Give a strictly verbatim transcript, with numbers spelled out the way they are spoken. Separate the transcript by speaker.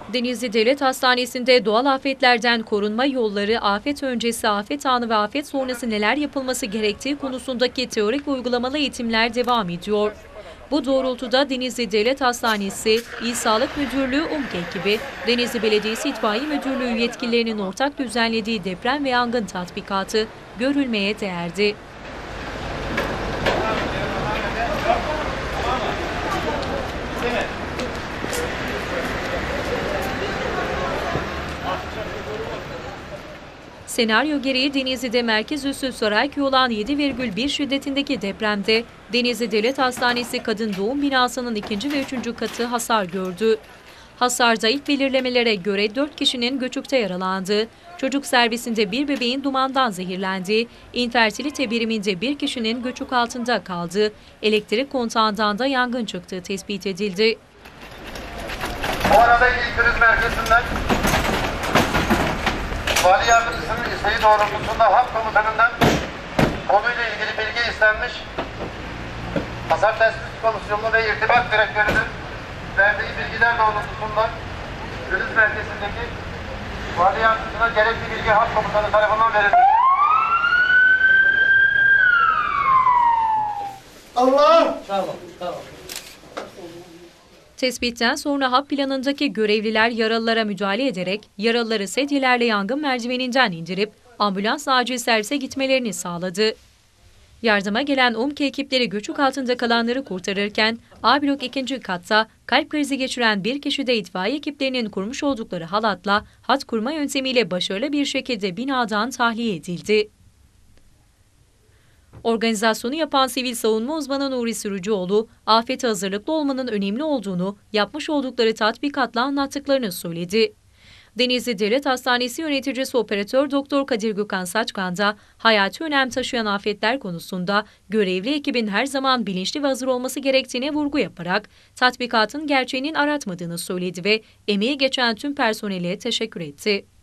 Speaker 1: Denizli Devlet Hastanesi'nde doğal afetlerden korunma yolları, afet öncesi, afet anı ve afet sonrası neler yapılması gerektiği konusundaki teorik ve uygulamalı eğitimler devam ediyor. Bu doğrultuda Denizli Devlet Hastanesi, İl Sağlık Müdürlüğü, UMKE ekibi, Denizli Belediyesi İtfaiye Müdürlüğü yetkililerinin ortak düzenlediği deprem ve yangın tatbikatı görülmeye değerdi. Senaryo gereği Denizli'de merkez üssü Sarayköy olan yedi virgül bir şiddetindeki depremde Denizli Devlet Hastanesi Kadın Doğum Binası'nın ikinci ve üçüncü katı hasar gördü. Hasarda ilk belirlemelere göre dört kişinin göçükte yaralandığı, çocuk servisinde bir bebeğin dumandan zehirlendiği, infertilite biriminde bir kişinin göçük altında kaldığı, elektrik kontağından da yangın çıktığı tespit edildi.
Speaker 2: Bu arada ilk kriz merkezinden Vali Yardımcısının isteği doğrultusunda Harp Komutanı'ndan konuyla ilgili bilgi istenmiş. Hasar Tespit Komisyonu ve İrtibat Direktörü'nün verdiği bilgiler doğrultusunda kriz merkezindeki Vali Yardımcısına gerekli bilgi Harp Komutanı tarafından verildi. Allah!
Speaker 3: Tamam, tamam.
Speaker 1: Tespitten sonra hap planındaki görevliler yaralılara müdahale ederek yaralıları sedyelerle yangın merdiveninden indirip ambulans acil servise gitmelerini sağladı. Yardıma gelen UMKE ekipleri göçük altında kalanları kurtarırken A blok ikinci katta kalp krizi geçiren bir kişi de itfaiye ekiplerinin kurmuş oldukları halatla hat kurma yöntemiyle başarılı bir şekilde binadan tahliye edildi. Organizasyonu yapan sivil savunma uzmanı Nuri Sürücüoğlu, afete hazırlıklı olmanın önemli olduğunu yapmış oldukları tatbikatla anlattıklarını söyledi. Denizli Devlet Hastanesi yöneticisi operatör Doktor Kadir Gökhan Saçkan da hayati önem taşıyan afetler konusunda görevli ekibin her zaman bilinçli ve hazır olması gerektiğine vurgu yaparak tatbikatın gerçeğinin aratmadığını söyledi ve emeği geçen tüm personele teşekkür etti.